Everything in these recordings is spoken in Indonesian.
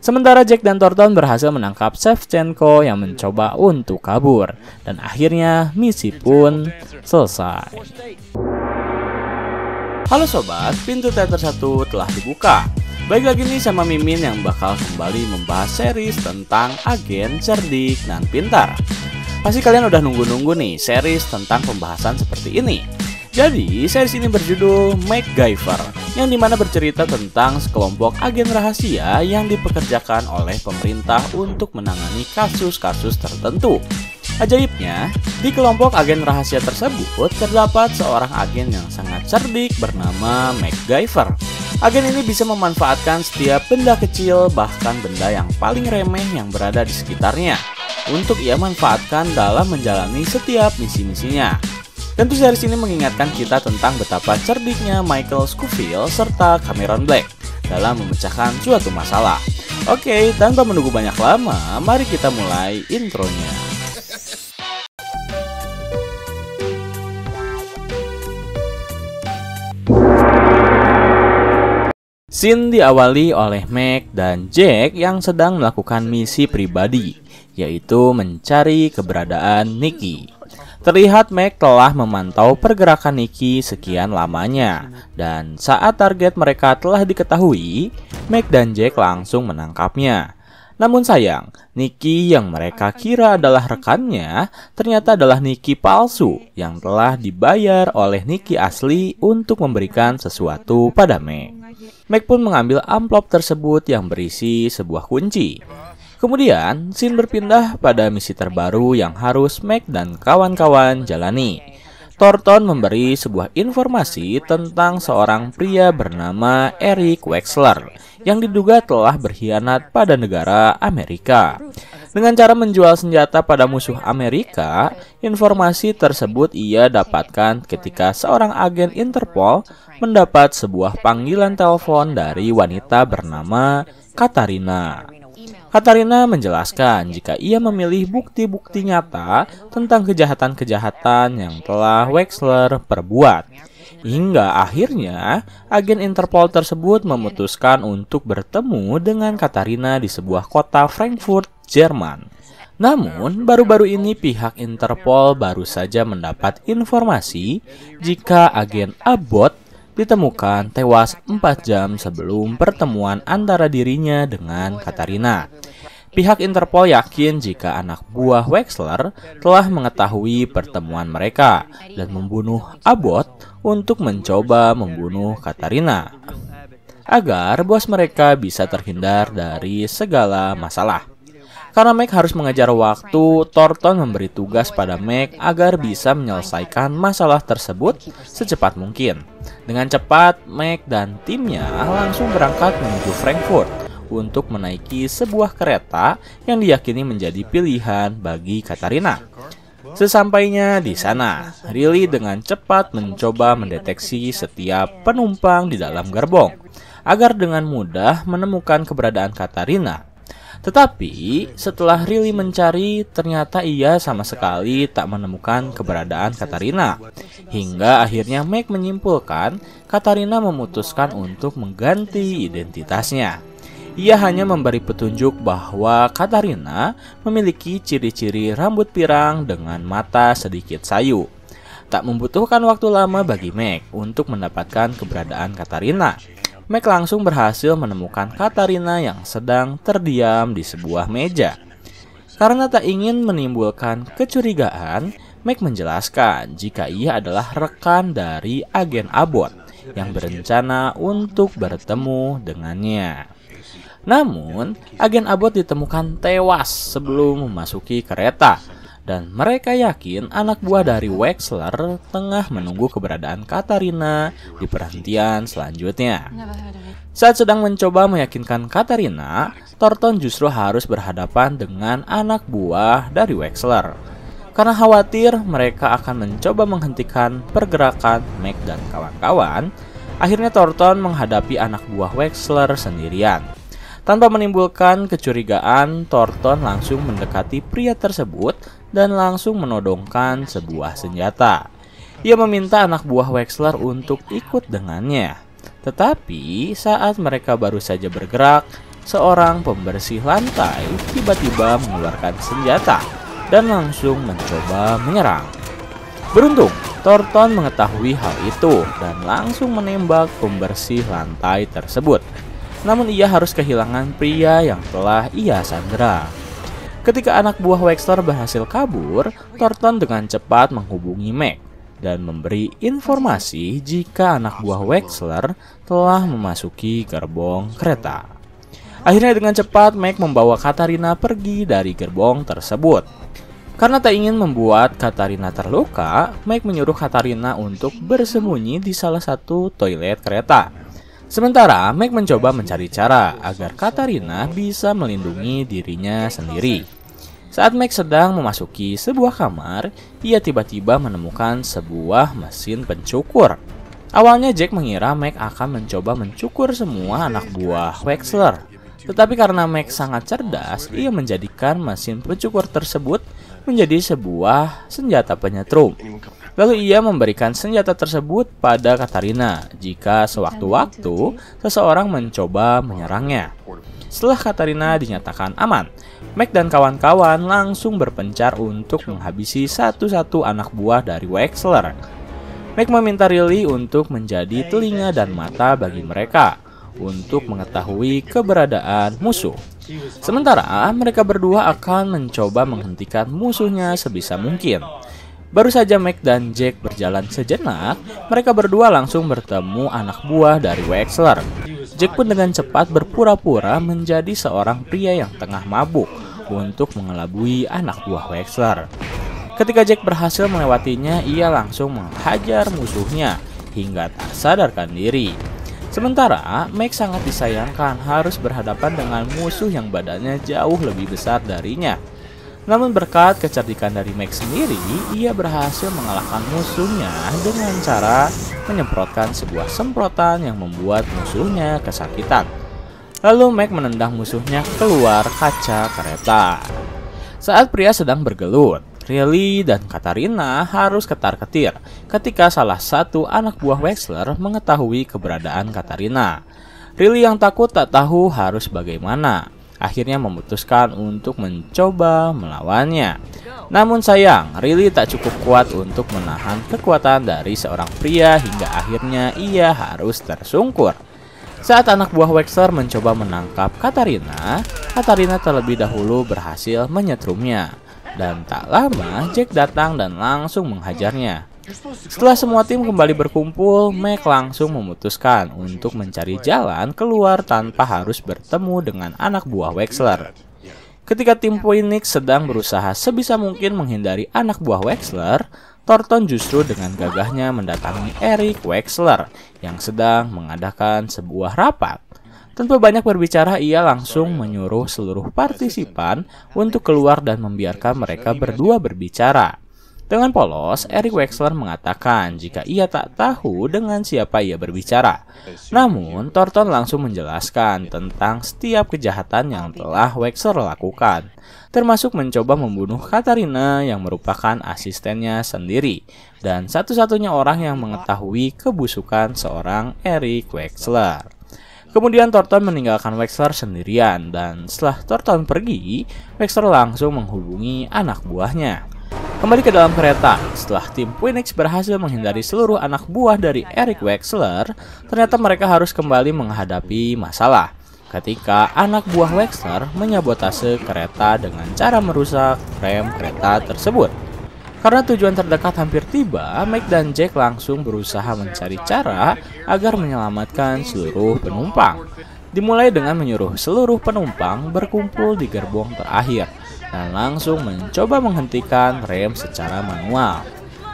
Sementara Jack dan Thornton berhasil menangkap Shevchenko yang mencoba untuk kabur. Dan akhirnya misi pun selesai. Halo sobat, pintu teater 1 telah dibuka. Baik lagi nih sama Mimin yang bakal kembali membahas series tentang agen cerdik dan pintar. Pasti kalian udah nunggu-nunggu nih series tentang pembahasan seperti ini. Jadi, series ini berjudul MacGyver, yang dimana bercerita tentang sekelompok agen rahasia yang dipekerjakan oleh pemerintah untuk menangani kasus-kasus tertentu. Ajaibnya, di kelompok agen rahasia tersebut terdapat seorang agen yang sangat cerdik bernama MacGyver. Agen ini bisa memanfaatkan setiap benda kecil, bahkan benda yang paling remeh yang berada di sekitarnya, untuk ia manfaatkan dalam menjalani setiap misi-misinya. Tentu series ini mengingatkan kita tentang betapa cerdiknya Michael Scofield serta Cameron Black dalam memecahkan suatu masalah. Oke, tanpa menunggu banyak lama, mari kita mulai intronya. Scene diawali oleh Mac dan Jack yang sedang melakukan misi pribadi, yaitu mencari keberadaan Nikki. Terlihat Mac telah memantau pergerakan Nikki sekian lamanya, dan saat target mereka telah diketahui, Mac dan Jack langsung menangkapnya. Namun sayang, Nikki yang mereka kira adalah rekannya ternyata adalah Nikki palsu yang telah dibayar oleh Nikki asli untuk memberikan sesuatu pada Mac. Mac pun mengambil amplop tersebut yang berisi sebuah kunci. Kemudian, scene berpindah pada misi terbaru yang harus Mac dan kawan-kawan jalani. Thornton memberi sebuah informasi tentang seorang pria bernama Eric Wexler yang diduga telah berkhianat pada negara Amerika. Dengan cara menjual senjata pada musuh Amerika, informasi tersebut ia dapatkan ketika seorang agen Interpol mendapat sebuah panggilan telepon dari wanita bernama Katarina. Katarina menjelaskan jika ia memilih bukti-bukti nyata tentang kejahatan-kejahatan yang telah Wexler perbuat. Hingga akhirnya, agen Interpol tersebut memutuskan untuk bertemu dengan Katarina di sebuah kota Frankfurt, Jerman. Namun, baru-baru ini pihak Interpol baru saja mendapat informasi jika agen Abbott ditemukan tewas 4 jam sebelum pertemuan antara dirinya dengan Katarina. Pihak Interpol yakin jika anak buah Wexler telah mengetahui pertemuan mereka dan membunuh Abbott untuk mencoba membunuh Katarina, agar bos mereka bisa terhindar dari segala masalah. Karena Mac harus mengejar waktu, Thornton memberi tugas pada Mac agar bisa menyelesaikan masalah tersebut secepat mungkin. Dengan cepat, Mac dan timnya langsung berangkat menuju Frankfurt untuk menaiki sebuah kereta yang diyakini menjadi pilihan bagi Katarina. Sesampainya di sana, Riley dengan cepat mencoba mendeteksi setiap penumpang di dalam gerbong agar dengan mudah menemukan keberadaan Katarina. Tetapi setelah Riley mencari, ternyata ia sama sekali tak menemukan keberadaan Katarina. Hingga akhirnya Mac menyimpulkan Katarina memutuskan untuk mengganti identitasnya. Ia hanya memberi petunjuk bahwa Katarina memiliki ciri-ciri rambut pirang dengan mata sedikit sayu. Tak membutuhkan waktu lama bagi Mac untuk mendapatkan keberadaan Katarina. Mac langsung berhasil menemukan Katarina yang sedang terdiam di sebuah meja. Karena tak ingin menimbulkan kecurigaan, Mac menjelaskan jika ia adalah rekan dari agen Abbott yang berencana untuk bertemu dengannya. Namun, agen Abbott ditemukan tewas sebelum memasuki kereta. Dan mereka yakin anak buah dari Wexler tengah menunggu keberadaan Katarina di perhentian selanjutnya. Saat sedang mencoba meyakinkan Katarina, Thornton justru harus berhadapan dengan anak buah dari Wexler. Karena khawatir mereka akan mencoba menghentikan pergerakan Mac dan kawan-kawan, akhirnya Thornton menghadapi anak buah Wexler sendirian. Tanpa menimbulkan kecurigaan, Thornton langsung mendekati pria tersebut dan langsung menodongkan sebuah senjata. Ia meminta anak buah Wexler untuk ikut dengannya. Tetapi saat mereka baru saja bergerak, seorang pembersih lantai tiba-tiba mengeluarkan senjata dan langsung mencoba menyerang. Beruntung, Thornton mengetahui hal itu dan langsung menembak pembersih lantai tersebut. Namun ia harus kehilangan pria yang telah ia sandera. Ketika anak buah Wexler berhasil kabur, Thornton dengan cepat menghubungi Meg dan memberi informasi jika anak buah Wexler telah memasuki gerbong kereta. Akhirnya dengan cepat Meg membawa Katarina pergi dari gerbong tersebut. Karena tak ingin membuat Katarina terluka, Meg menyuruh Katarina untuk bersembunyi di salah satu toilet kereta. Sementara Meg mencoba mencari cara agar Katarina bisa melindungi dirinya sendiri. Saat Meg sedang memasuki sebuah kamar, ia tiba-tiba menemukan sebuah mesin pencukur. Awalnya Jack mengira Meg akan mencoba mencukur semua anak buah Wexler. Tetapi karena Meg sangat cerdas, ia menjadikan mesin pencukur tersebut menjadi sebuah senjata penyetrum. Lalu ia memberikan senjata tersebut pada Katarina jika sewaktu-waktu seseorang mencoba menyerangnya. Setelah Katarina dinyatakan aman, Meg dan kawan-kawan langsung berpencar untuk menghabisi satu-satu anak buah dari Wexler. Meg meminta Riley untuk menjadi telinga dan mata bagi mereka untuk mengetahui keberadaan musuh. Sementara mereka berdua akan mencoba menghentikan musuhnya sebisa mungkin. Baru saja Meg dan Jack berjalan sejenak, mereka berdua langsung bertemu anak buah dari Wexler. Jack pun dengan cepat berpura-pura menjadi seorang pria yang tengah mabuk untuk mengelabui anak buah Wexler. Ketika Jack berhasil melewatinya, ia langsung menghajar musuhnya hingga tak sadarkan diri. Sementara Meg sangat disayangkan harus berhadapan dengan musuh yang badannya jauh lebih besar darinya. Namun berkat kecerdikan dari Meg sendiri, ia berhasil mengalahkan musuhnya dengan cara menyemprotkan sebuah semprotan yang membuat musuhnya kesakitan. Lalu Meg menendang musuhnya keluar kaca kereta. Saat pria sedang bergelut, Riley dan Katarina harus ketar-ketir ketika salah satu anak buah Wexler mengetahui keberadaan Katarina. Riley yang takut tak tahu harus bagaimana, akhirnya memutuskan untuk mencoba melawannya. Namun sayang, Riley tak cukup kuat untuk menahan kekuatan dari seorang pria hingga akhirnya ia harus tersungkur. Saat anak buah Wexler mencoba menangkap Katarina, Katarina terlebih dahulu berhasil menyetrumnya. Dan tak lama Jack datang dan langsung menghajarnya. Setelah semua tim kembali berkumpul, Meg langsung memutuskan untuk mencari jalan keluar tanpa harus bertemu dengan anak buah Wexler. Ketika tim Phoenix sedang berusaha sebisa mungkin menghindari anak buah Wexler, Thornton justru dengan gagahnya mendatangi Eric Wexler yang sedang mengadakan sebuah rapat. Tanpa banyak berbicara, ia langsung menyuruh seluruh partisipan untuk keluar dan membiarkan mereka berdua berbicara. Dengan polos, Eric Wexler mengatakan jika ia tak tahu dengan siapa ia berbicara. Namun, Thornton langsung menjelaskan tentang setiap kejahatan yang telah Wexler lakukan, termasuk mencoba membunuh Katarina yang merupakan asistennya sendiri, dan satu-satunya orang yang mengetahui kebusukan seorang Eric Wexler. Kemudian Thornton meninggalkan Wexler sendirian dan setelah Thornton pergi, Wexler langsung menghubungi anak buahnya. Kembali ke dalam kereta, setelah tim Phoenix berhasil menghindari seluruh anak buah dari Eric Wexler, ternyata mereka harus kembali menghadapi masalah ketika anak buah Wexler menyabotase kereta dengan cara merusak rem kereta tersebut. Karena tujuan terdekat hampir tiba, Meg dan Jack langsung berusaha mencari cara agar menyelamatkan seluruh penumpang. Dimulai dengan menyuruh seluruh penumpang berkumpul di gerbong terakhir dan langsung mencoba menghentikan rem secara manual.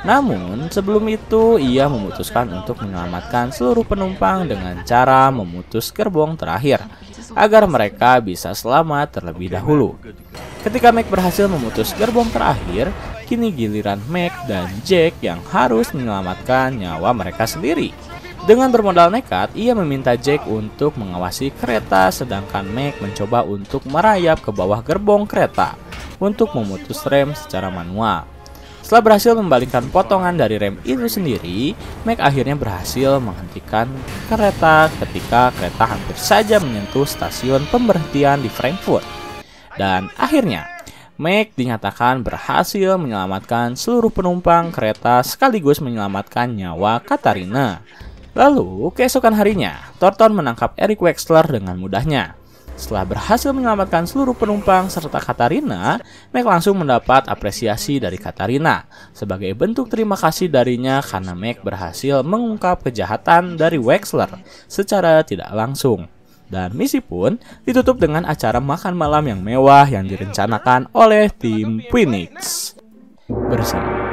Namun sebelum itu ia memutuskan untuk menyelamatkan seluruh penumpang dengan cara memutus gerbong terakhir agar mereka bisa selamat terlebih dahulu. Ketika Meg berhasil memutus gerbong terakhir, kini giliran Meg dan Jack yang harus menyelamatkan nyawa mereka sendiri. Dengan bermodal nekat, ia meminta Jack untuk mengawasi kereta sedangkan Meg mencoba untuk merayap ke bawah gerbong kereta untuk memutus rem secara manual. Setelah berhasil membalikkan potongan dari rem itu sendiri, Mac akhirnya berhasil menghentikan kereta ketika kereta hampir saja menyentuh stasiun pemberhentian di Frankfurt. Dan akhirnya, Mac dinyatakan berhasil menyelamatkan seluruh penumpang kereta sekaligus menyelamatkan nyawa Katarina. Lalu, keesokan harinya, Thornton menangkap Eric Wexler dengan mudahnya. Setelah berhasil menyelamatkan seluruh penumpang serta Katarina, Mac langsung mendapat apresiasi dari Katarina sebagai bentuk terima kasih darinya karena Mac berhasil mengungkap kejahatan dari Wexler secara tidak langsung. Dan misi pun ditutup dengan acara makan malam yang mewah yang direncanakan oleh tim Phoenix. Bersama